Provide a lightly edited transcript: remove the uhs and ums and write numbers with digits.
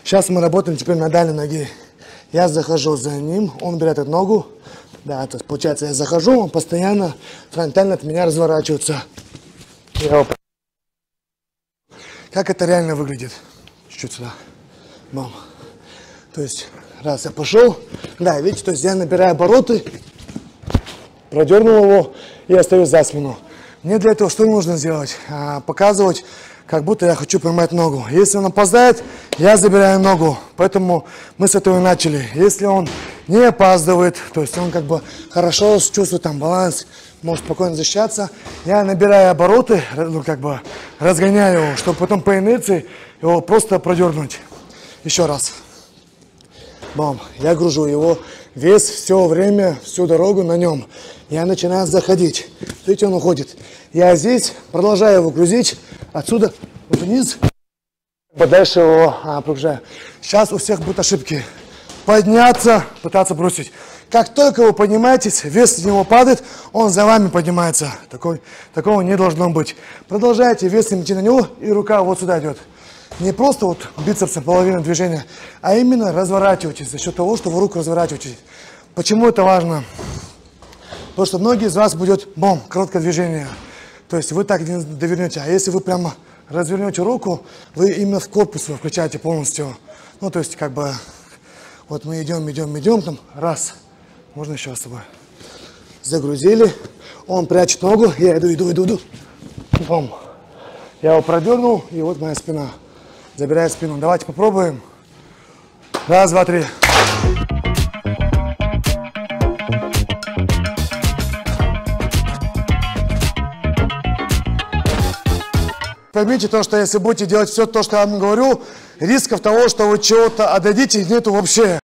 Сейчас мы работаем теперь на дальней ноге. Я захожу за ним, он берет эту ногу. Да, то есть получается я захожу, он постоянно фронтально от меня разворачивается. Как это реально выглядит? Чуть-чуть сюда. Бам. То есть, раз я пошел, да, видите, то есть я набираю обороты, продернул его и остаюсь за спину. Мне для этого что нужно сделать? Показывать, как будто я хочу поймать ногу. Если он опоздает, я забираю ногу. Поэтому мы с этого и начали. Если он не опаздывает, то есть он как бы хорошо чувствует там баланс, может спокойно защищаться, я набираю обороты, ну как бы разгоняю его, чтобы потом по инерции его просто продернуть. Еще раз. Бам. Я гружу его вес все время, всю дорогу на нем. Я начинаю заходить. Видите, он уходит. Я здесь продолжаю его грузить. Отсюда вниз. Дальше его прогружаю. Сейчас у всех будут ошибки. Подняться, пытаться бросить. Как только вы поднимаетесь, вес с него падает, он за вами поднимается. Такого не должно быть. Продолжайте весом идти на него, и рука вот сюда идет. Не просто вот бицепсом половина движения, а именно разворачивайтесь за счет того, что вы руку разворачиваете. Почему это важно? Потому что многие из вас будет бом, короткое движение. То есть вы так не довернете. А если вы прямо развернете руку, вы именно в корпус включаете полностью. Ну, то есть как бы вот мы идем, там раз. Можно еще с тобой. Загрузили. Он прячет ногу. Я иду. Бом. Я его продернул, и вот моя спина. Забираю спину. Давайте попробуем. Раз, два, три. Поймите то, что если будете делать все то, что я вам говорю, рисков того, что вы чего-то отдадите, нету вообще.